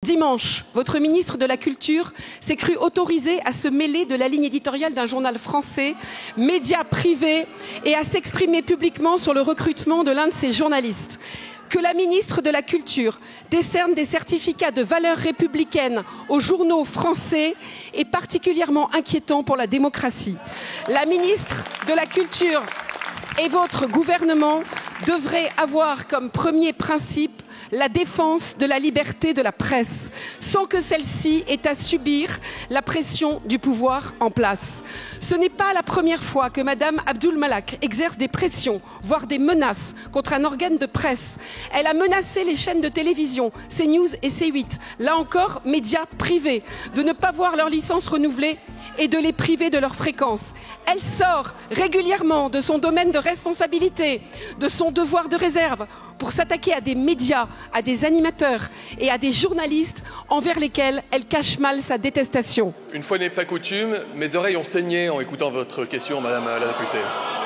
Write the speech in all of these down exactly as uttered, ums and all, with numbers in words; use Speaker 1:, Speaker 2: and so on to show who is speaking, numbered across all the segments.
Speaker 1: Dimanche, votre ministre de la Culture s'est cru autorisé à se mêler de la ligne éditoriale d'un journal français, média privé, et à s'exprimer publiquement sur le recrutement de l'un de ses journalistes. Que la ministre de la Culture décerne des certificats de valeur républicaine aux journaux français est particulièrement inquiétant pour la démocratie. La ministre de la Culture et votre gouvernement devraient avoir comme premier principe la défense de la liberté de la presse, sans que celle-ci ait à subir la pression du pouvoir en place. Ce n'est pas la première fois que Madame Abdul Malak exerce des pressions, voire des menaces contre un organe de presse. Elle a menacé les chaînes de télévision, CNews et C huit, là encore médias privés, de ne pas voir leur licence renouvelée et de les priver de leur fréquence. Elle sort régulièrement de son domaine de responsabilité, de son devoir de réserve, pour s'attaquer à des médias, à des animateurs et à des journalistes envers lesquels elle cache mal sa détestation.
Speaker 2: Une fois n'est pas coutume, mes oreilles ont saigné en écoutant votre question, Madame la députée.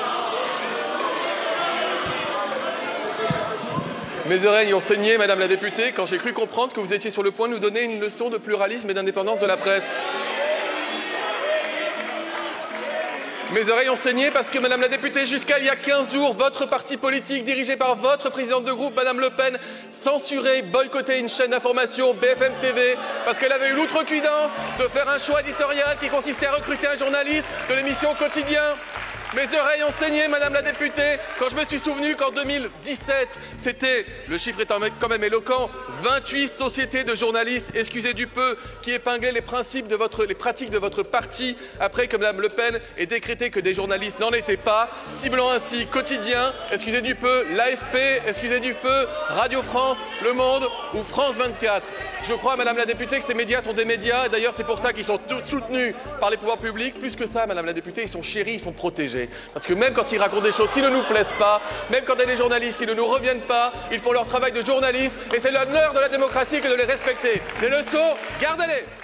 Speaker 2: Mes oreilles ont saigné, Madame la députée, quand j'ai cru comprendre que vous étiez sur le point de nous donner une leçon de pluralisme et d'indépendance de la presse. Mes oreilles ont saigné parce que, Madame la députée, jusqu'à il y a quinze jours, votre parti politique, dirigé par votre présidente de groupe, Madame Le Pen, censurait, boycottait une chaîne d'information, B F M T V, parce qu'elle avait eu l'outrecuidance de faire un choix éditorial qui consistait à recruter un journaliste de l'émission Quotidien. Mes oreilles ont saigné, Madame la députée, quand je me suis souvenu qu'en deux mille dix-sept, c'était, le chiffre est quand même éloquent, vingt-huit sociétés de journalistes, excusez du peu, qui épinglaient les principes de votre, les pratiques de votre parti, après que Madame Le Pen ait décrété que des journalistes n'en étaient pas, ciblant ainsi Quotidien, excusez du peu, l'A F P, excusez du peu, Radio France, Le Monde ou France vingt-quatre. Je crois, Madame la députée, que ces médias sont des médias, et d'ailleurs c'est pour ça qu'ils sont tous soutenus par les pouvoirs publics. Plus que ça, Madame la députée, ils sont chéris, ils sont protégés. Parce que même quand ils racontent des choses qui ne nous plaisent pas, même quand il y a des journalistes qui ne nous reviennent pas, ils font leur travail de journaliste, et c'est l'honneur de la démocratie que de les respecter. Les leçons, gardez-les!